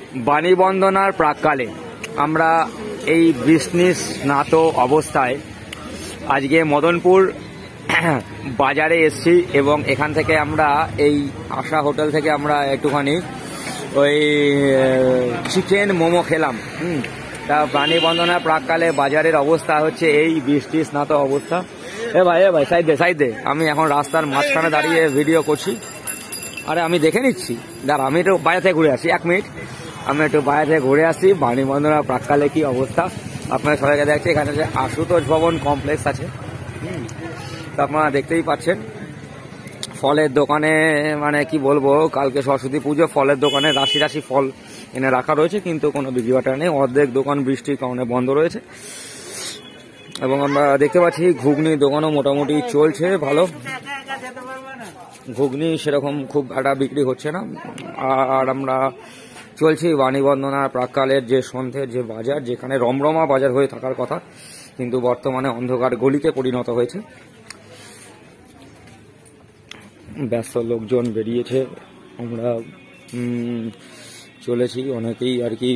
বাণীবন্দনার প্রাক্কালে আমরা এই বৃষ্টি স্নাত অবস্থায় আজকে মদনপুর বাজারে এসেছি এবং এখান থেকে আমরা এই আশা হোটেল থেকে আমরা একটুখানি ওই চিকেন মোমো খেলাম। তা বাণীবন্দনার প্রাক্কালে বাজারের অবস্থা হচ্ছে এই বৃষ্টি স্নাত অবস্থা। এ ভাই সাইড দে আমি এখন রাস্তার মাঝখানে দাঁড়িয়ে ভিডিও করছি। আরে আমি দেখে নিচ্ছি, দাঁড়া আমি একটু বাইরে থেকে ঘুরে আসি, 1 মিনিট আমি একটু বাইরে থেকে ঘুরে আসি। বাণীবন্দনার প্রাক্কালে কি অবস্থা আপনারা সবাইকে দেখছি। এখানে যে আশুতোষ ভবন কমপ্লেক্স আছে, তা আপনারা দেখতেই পাচ্ছেন। ফলের দোকানে মানে কি বলবো, কালকে সরস্বতী পুজো, ফলের দোকানে রাশি রাশি ফল এনে রাখা রয়েছে, কিন্তু কোনো বিক্রি বাটা নেই। অর্ধেক দোকান বৃষ্টির কারণে বন্ধ রয়েছে এবং আমরা দেখতে পাচ্ছি ঘুগনি দোকানও মোটামুটি চলছে ভালো। ঘুগনি সেরকম খুব একটা বিক্রি হচ্ছে না। আর আমরা চলছি বাণীবন্দনার প্রাক্কালের যে সন্ধ্যের যে বাজার, যেখানে রমরমা বাজার হয়ে থাকার কথা, কিন্তু বর্তমানে অন্ধকার গলিতে পরিণত হয়েছে। ব্যস্ত লোকজন বেরিয়েছে, আমরা চলেছি, অনেকেই আর কি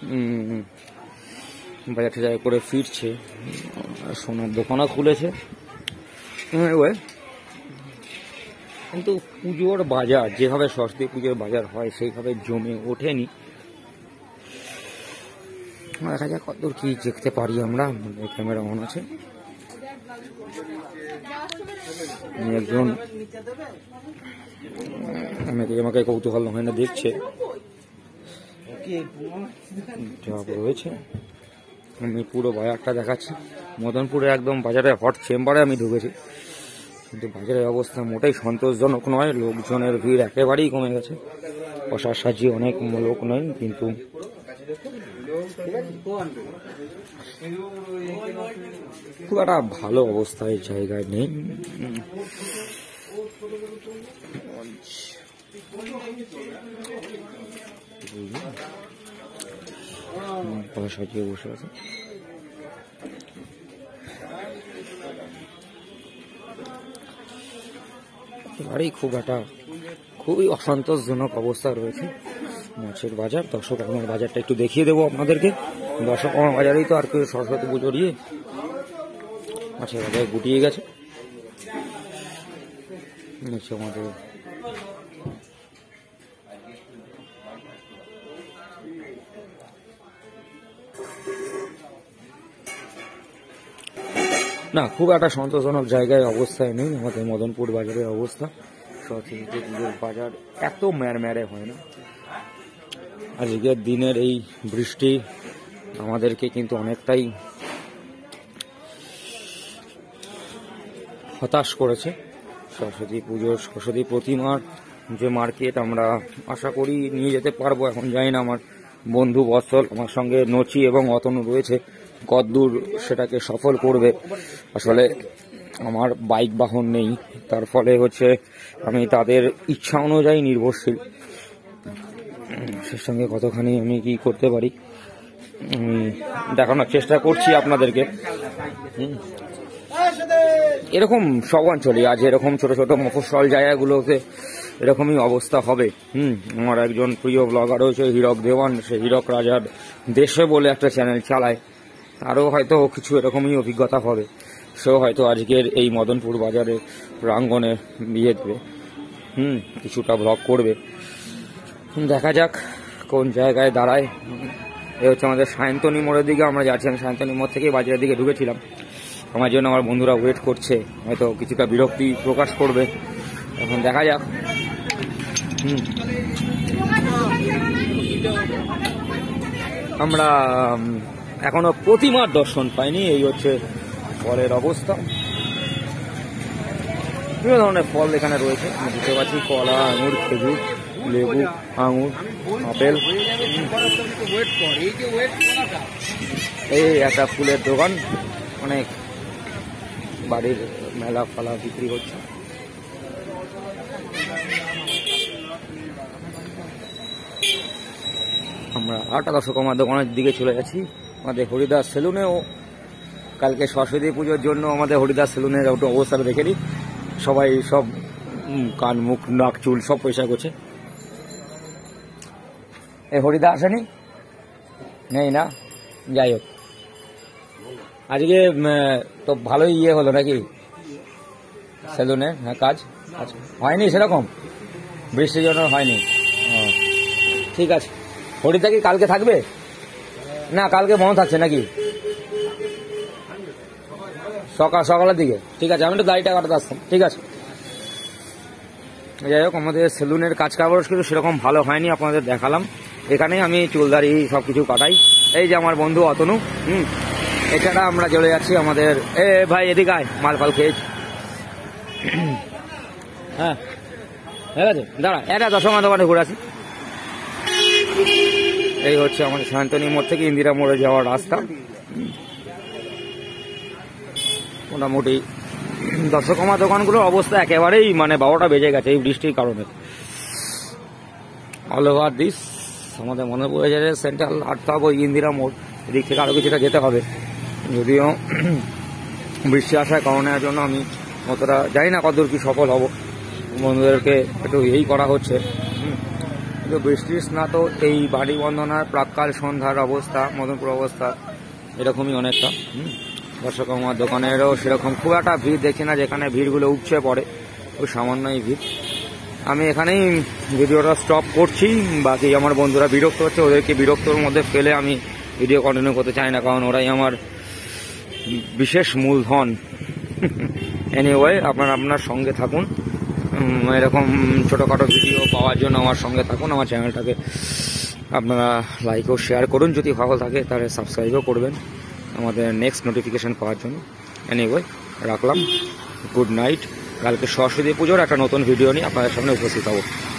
বাজার টাজার করে ফিরছে। সোনার দোকানও খুলেছে, কিন্তু পুজোর বাজার যেভাবে সরস্বতী পুজোর বাজার হয় সেইভাবে জমে ওঠেনি। দেখা যাক কতদূর কি দেখতে পারি আমরা। ক্যামেরা অন আছে, একজন আমাকে কৌতূহল হয় না দেখছে রয়েছে। আমি পুরো বাজারটা দেখাচ্ছি। মদনপুরে একদম বাজারে হট চেম্বারে আমি ঢুকেছি, কিন্তু বাজারের অবস্থা মোটেই সন্তোষজনক নয়। লোকজনের ভিড় একেবারেই কমে গেছে, প্রসাদ সাজিয়ে অনেক লোক নয়, কিন্তু খুব একটা ভালো অবস্থায় জায়গায় নেই। সাজিয়ে বসে আছে। এবারেই খুবই অসন্তোষজনক অবস্থা রয়েছে মাছের বাজার। দর্শকর্মার বাজারটা একটু দেখিয়ে দেবো আপনাদেরকে। দর্শকর্মার বাজারেই তো আর কেউ সরস্বতী পুজো দিয়ে মাছের বাজার গুটিয়ে গেছে। আমাদের না, খুব একটা সন্তোষজনক জায়গায় অবস্থায় নেই আমাদের মদনপুর বাজারের অবস্থা। সরস্বতী পুজোর বাজার এত ম্যারম্যারে হয় না। আজকের দিনের এই বৃষ্টি আমাদেরকে কিন্তু অনেকটাই হতাশ করেছে। সরস্বতী প্রতিমার যে মার্কেট আমরা আশা করি নিয়ে যেতে পারবো, এখন জানি না। আমার বন্ধু বৎসল আমার সঙ্গে নচি এবং অতনু রয়েছে, কতদূর সেটাকে সফল করবে। আসলে আমার বাইক বাহন নেই, তার ফলে হচ্ছে আমি তাদের ইচ্ছা অনুযায়ী নির্ভরশীল। সে সঙ্গে কতখানি আমি কি করতে পারি দেখানোর চেষ্টা করছি আপনাদেরকে। এরকম সব অঞ্চলে আজ এরকম ছোট ছোট মফস্বল জায়গাগুলোতে এরকমই অবস্থা হবে। আমার একজন প্রিয় ব্লগার রয়েছে হীরক দেওয়ান, সে হীরক রাজার দেশে বলে একটা চ্যানেল চালায়, তারও হয়তো কিছু এরকমই অভিজ্ঞতা হবে। সেও হয়তো আজকের এই মদনপুর বাজারে প্রাঙ্গণে বিয়ে দেবে, কিছুটা ব্লগ করবে। দেখা যাক কোন জায়গায় দাঁড়ায়। এ হচ্ছে আমাদের সায়ন্তনী মোড়ের দিকে আমরা যাচ্ছি। আমি সায়ন্তনী মোড় থেকে বাজারের দিকে ঢুকেছিলাম। আমার জন্য আমার বন্ধুরা ওয়েট করছে, হয়তো কিছুটা বিরক্তি প্রকাশ করবে। এখন দেখা যাক। আমরা এখনো প্রতিমার দর্শন পাইনি, এই হচ্ছে ফলের অবস্থা। বিভিন্ন ধরনের ফল এখানে রয়েছে, আমি বুঝতে পারছি কলা, আঙুর, খেজুর, লেবু, আঙুর, আপেল। এই একটা ফুলের দোকান, অনেক বাড়ির মেলা ফালা বিক্রি হচ্ছে। আমরা আরেকটা দর্শকর্মার দোকানের দিকে চলে যাচ্ছি। আমাদের হরিদাস সেলুনেও কালকে সরস্বতী পুজোর জন্য আমাদের হরিদাস সেলুনের একটু অবস্থাটা দেখে নিই। সবাই সব কান মুখ নাক চুল সব পয়সা করছে। এই হরিদা আসেনি, নেই না? যাই হোক, আজকে তো ভালোই ইয়ে হলো নাকি সেলুনে? হ্যাঁ, কাজ হয়নি সেরকম, বৃষ্টির জন্য হয়নি। ঠিক আছে। হরিদা কি কালকে থাকবে? না, কালকে বন্ধ থাকছে নাকি? সকালের দিকে? ঠিক আছে, আমি একটু দাড়িটা কাটাতে আসতাম। ঠিক আছে। যাই হোক, আমাদের সেলুনের কাজ কারবার কিন্তু সেরকম ভালো হয়নি, আপনাদের দেখালাম। এখানেই আমি চুলদারি সব কিছু কাটাই। এই যে আমার বন্ধু অতনু, এছাড়া আমরা চলে যাচ্ছি আমাদের ভাই এদিকে আয়, মালফাল খেয়েছি। হ্যাঁ, ঠিক আছে, দাঁড়া, এটা দশমা দোকানে ঘুরে আসি। এই হচ্ছে আমাদের শান্তনী মোড় থেকে ইন্দিরা মোড়ে যাওয়ার রাস্তা। মোটামুটি দশকমা দোকানগুলোর অবস্থা একেবারেই মানে 12টা বেজে গেছে এই বৃষ্টির কারণে। অল ওভার দিস আমাদের মনে পড়ে যাচ্ছে সেন্ট্রাল আটতে হবে ইন্দিরা মোড়, এদিক থেকে আরও কিছুটা যেতে হবে। যদিও বৃষ্টি আসার কারণের জন্য আমি অতটা জানি না কতদূর কি সফল হব। বন্ধুদেরকে একটু এই করা হচ্ছে, কিন্তু বৃষ্টির স্নাত এই বাড়ি বন্ধনার প্রাক্কাল সন্ধ্যার অবস্থা, মদনপুর অবস্থা এরকমই অনেকটা। দর্শকমার দোকানেরও সেরকম খুব একটা ভিড় দেখছি না, যেখানে ভিড়গুলো উপচে পড়ে ওই সামান্যই ভিড়। আমি এখানেই ভিডিওটা স্টপ করছি। বাকি আমার বন্ধুরা বিরক্ত হচ্ছে, ওদেরকে বিরক্তর মধ্যে ফেলে আমি ভিডিও কন্টিনিউ করতে চাই না, কারণ ওরাই আমার বিশেষ মূলধন। এনিওয়ে, আপনার সঙ্গে থাকুন, এরকম ছোটোখাটো ভিডিও পাওয়ার জন্য আমার সঙ্গে থাকুন। আমার চ্যানেলটাকে আপনারা লাইক ও শেয়ার করুন, যদি ভালো থাকে তাহলে সাবস্ক্রাইবও করবেন আমাদের নেক্সট নোটিফিকেশান পাওয়ার জন্য। এনিওয়ে, রাখলাম, গুড নাইট। কালকে সরস্বতী পুজোর একটা নতুন ভিডিও নিয়ে আপনাদের সামনে উপস্থিত হব।